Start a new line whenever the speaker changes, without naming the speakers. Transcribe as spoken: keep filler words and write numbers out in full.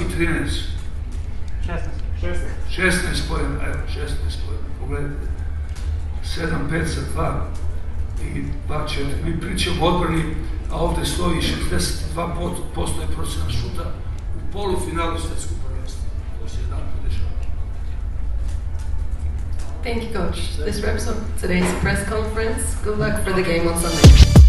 i trinaest. šesnaest pojena, evo, šesnaest pojena, pogledajte. sedam pet za dva i dva četiri. Mi pričamo odbrani, a ovde stoji šezdeset dva posto je procenat šuta u polufinalu Svetskog prvenstva. To se jedan put dešava.
Thank you, Coach. This wraps up today's press conference. Good luck for the game on Sunday.